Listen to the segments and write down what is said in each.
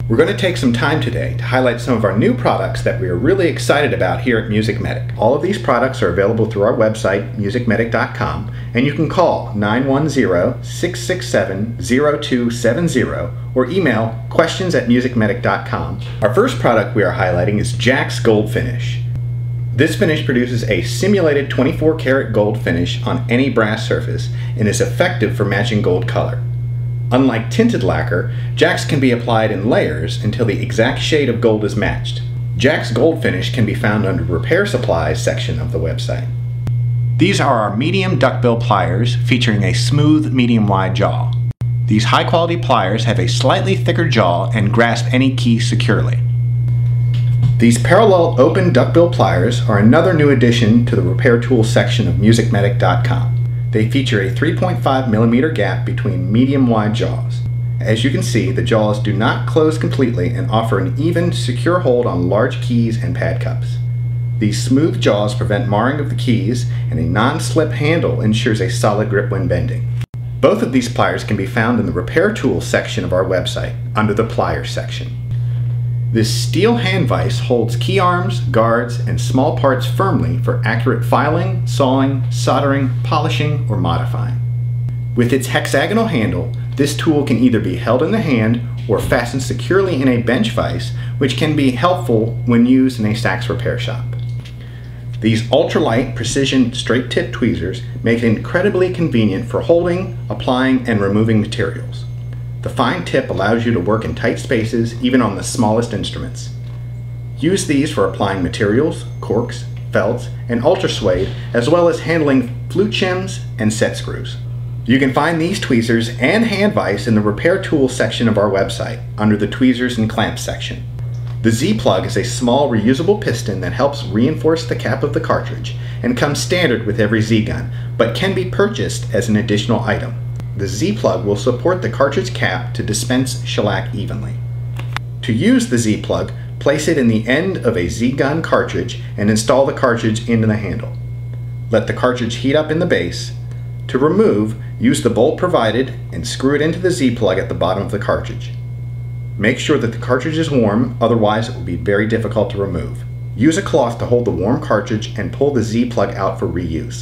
We're going to take some time today to highlight some of our new products that we are really excited about here at Musicmedic. All of these products are available through our website, musicmedic.com, and you can call 910-667-0270 or email questions@musicmedic.com. Our first product we are highlighting is Jax Gold Finish. This finish produces a simulated 24 karat gold finish on any brass surface and is effective for matching gold color. Unlike tinted lacquer, Jax can be applied in layers until the exact shade of gold is matched. Jax Gold Finish can be found under the Repair Supplies section of the website. These are our medium duckbill pliers featuring a smooth medium-wide jaw. These high-quality pliers have a slightly thicker jaw and grasp any key securely. These parallel open duckbill pliers are another new addition to the Repair Tools section of musicmedic.com. They feature a 3.5mm gap between medium-wide jaws. As you can see, the jaws do not close completely and offer an even, secure hold on large keys and pad cups. These smooth jaws prevent marring of the keys, and a non-slip handle ensures a solid grip when bending. Both of these pliers can be found in the Repair Tools section of our website, under the Pliers section. This steel hand vise holds key arms, guards, and small parts firmly for accurate filing, sawing, soldering, polishing, or modifying. With its hexagonal handle, this tool can either be held in the hand or fastened securely in a bench vise, which can be helpful when used in a Saks repair shop. These ultralight precision straight tip tweezers make it incredibly convenient for holding, applying, and removing materials. The fine tip allows you to work in tight spaces even on the smallest instruments. Use these for applying materials, corks, felts, and ultrasuede, as well as handling flute shims and set screws. You can find these tweezers and hand vise in the Repair Tools section of our website, under the Tweezers and Clamps section. The Z-plug is a small reusable piston that helps reinforce the cap of the cartridge and comes standard with every Z-gun, but can be purchased as an additional item. The Z-plug will support the cartridge cap to dispense shellac evenly. To use the Z-plug, place it in the end of a Z-gun cartridge and install the cartridge into the handle. Let the cartridge heat up in the base. To remove, use the bolt provided and screw it into the Z-plug at the bottom of the cartridge. Make sure that the cartridge is warm, otherwise it will be very difficult to remove. Use a cloth to hold the warm cartridge and pull the Z-plug out for reuse.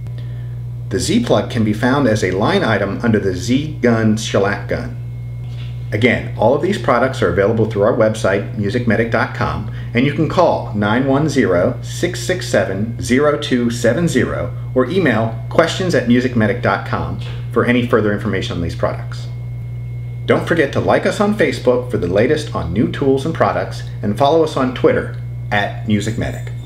The Z-plug can be found as a line item under the Z-gun shellac gun. Again, all of these products are available through our website, musicmedic.com, and you can call 910-667-0270 or email questions@musicmedic.com for any further information on these products. Don't forget to like us on Facebook for the latest on new tools and products, and follow us on Twitter @musicmedic.